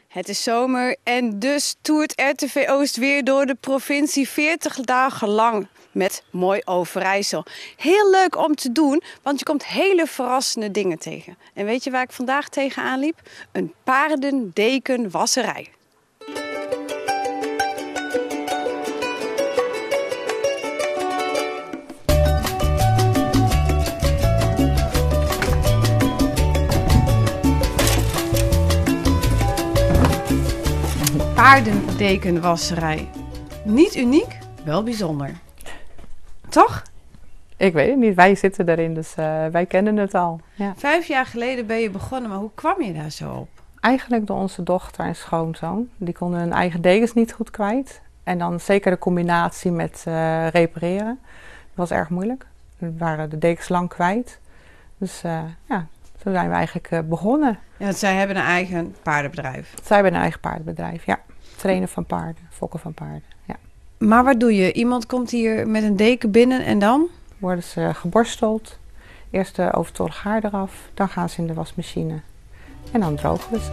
Het is zomer en dus toert RTV Oost weer door de provincie 40 dagen lang met Mooi Overijssel. Heel leuk om te doen, want je komt hele verrassende dingen tegen. En weet je waar ik vandaag tegenaan liep? Een paardendekenwasserij. Paardendekenwasserij. Niet uniek, wel bijzonder. Toch? Ik weet het niet, wij zitten erin, dus wij kennen het al. Ja. 5 jaar geleden ben je begonnen, maar hoe kwam je daar zo op? Eigenlijk door onze dochter en schoonzoon. Die konden hun eigen dekens niet goed kwijt. En dan zeker de combinatie met repareren. Dat was erg moeilijk. We waren de dekens lang kwijt. Dus ja, zo zijn we eigenlijk begonnen. Ja, want zij hebben een eigen paardenbedrijf. Zij hebben een eigen paardenbedrijf, ja. Trainen van paarden, fokken van paarden, ja. Maar wat doe je? Iemand komt hier met een deken binnen en dan? Worden ze geborsteld. Eerst de overtollig haar eraf. Dan gaan ze in de wasmachine. En dan drogen we ze.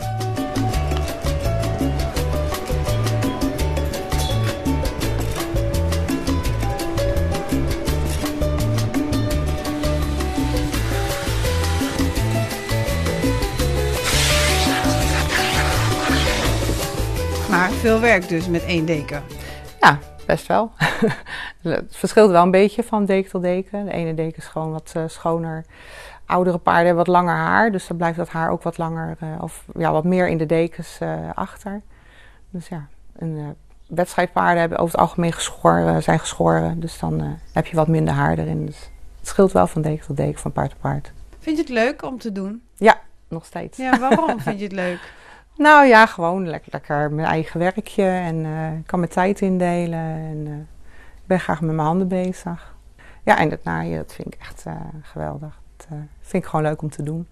Maar veel werk dus met 1 deken. Ja, best wel. Het verschilt wel een beetje van deken tot deken. De ene deken is gewoon wat schoner. Oudere paarden hebben wat langer haar, dus dan blijft dat haar ook wat langer of ja, wat meer in de dekens achter. Dus ja, wedstrijdpaarden hebben over het algemeen zijn geschoren, dus dan heb je wat minder haar erin. Dus het scheelt wel van deken tot deken, van paard tot paard. Vind je het leuk om te doen? Ja, nog steeds. Ja, waarom vind je het leuk? Nou ja, gewoon lekker mijn eigen werkje en ik kan mijn tijd indelen en ik ben graag met mijn handen bezig. Ja, en het naaien, dat vind ik echt geweldig. Dat vind ik gewoon leuk om te doen.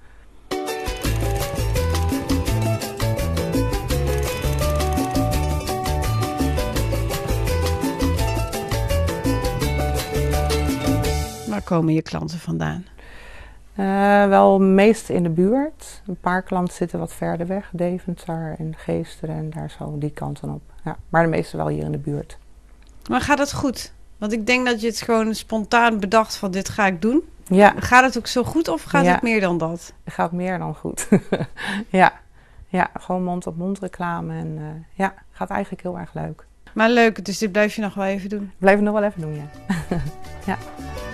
Waar komen je klanten vandaan? Wel meest in de buurt. Een paar klanten zitten wat verder weg. Deventer en Geesteren en daar zo die kanten op. Ja, maar de meeste wel hier in de buurt. Maar gaat het goed? Want ik denk dat je het gewoon spontaan bedacht van dit ga ik doen. Ja. Gaat het ook zo goed of gaat het meer dan dat? Het gaat meer dan goed. Ja, gewoon mond-op-mond reclame en ja, gaat eigenlijk heel erg leuk. Maar leuk, dus dit blijf je nog wel even doen? Blijf het nog wel even doen, ja. Ja.